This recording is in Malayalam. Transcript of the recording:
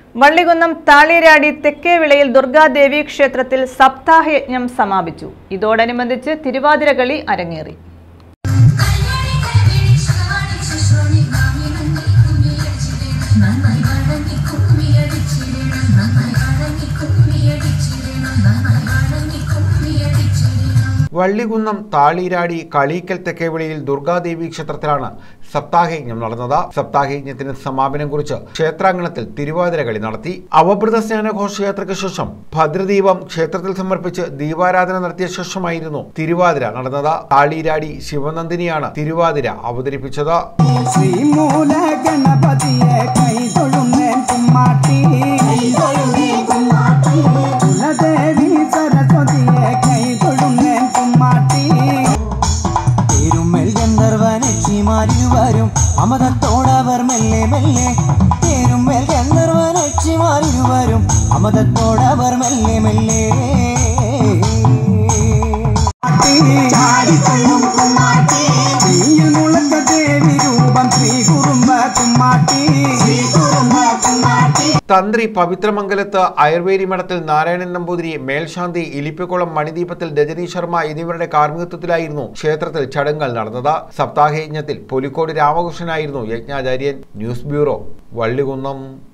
വള്ളികുന്നം താളിരാടി തെക്കേവിളയിൽ ദുർഗാദേവി ക്ഷേത്രത്തിൽ സപ്താഹയജ്ഞം സമാപിച്ചു. ഇതോടനുബന്ധിച്ച് തിരുവാതിരകളി അരങ്ങേറി. വള്ളികുന്നം താളിരാടി കളീക്കൽ തെക്കേവിളിയിൽ ദുർഗാദേവി ക്ഷേത്രത്തിലാണ് സപ്താഹയജ്ഞം നടന്നത്. സപ്താഹയജ്ഞത്തിന് സമാപനം കുറിച്ച് ക്ഷേത്രാങ്കണത്തിൽ തിരുവാതിരകളി നടത്തി. അവഭൃത സ്നാന ഘോഷയാത്രയ്ക്ക് ശേഷം ഭദ്രദീപം ക്ഷേത്രത്തിൽ സമർപ്പിച്ച് ദീപാരാധന നടത്തിയ ശേഷമായിരുന്നു തിരുവാതിര നടന്നത്. താളിരാടി ശിവനന്ദിനിയാണ് തിരുവാതിര അവതരിപ്പിച്ചത്. അമതത്തോടവർ മെല്ലെ മെല്ലെ പേരുമേൽ ഗന്ധർവനക്ഷിമാരിരുവരും അമതത്തോടവർ മെല്ലെ മെല്ലെ തന്ത്രി പവിത്രമംഗലത്ത് അയർവേരി മഠത്തിൽ നാരായണൻ നമ്പൂതിരി, മേൽശാന്തി ഇലിപ്പിക്കുളം മണിദീപത്തിൽ രജനി ശർമ്മ എന്നിവരുടെ കാർമ്മികത്വത്തിലായിരുന്നു ക്ഷേത്രത്തിൽ ചടങ്ങുകൾ നടന്നത്. സപ്താഹയജ്ഞത്തിൽ പുലിക്കോട് രാമകൃഷ്ണനായിരുന്നു യജ്ഞാചാര്യൻ. News bureau, Vallikunnam.